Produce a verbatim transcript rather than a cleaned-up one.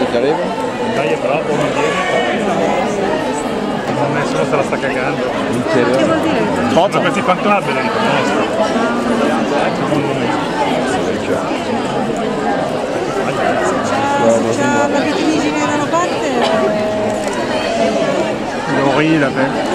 se ti arriva? Dai è bravo, non viene. Nessuno se la sta cagando. Che vuol dire? Cosa? Questi fantasmi la riconosco. Secondo me. C'ha la vertigine da una parte? L'orille,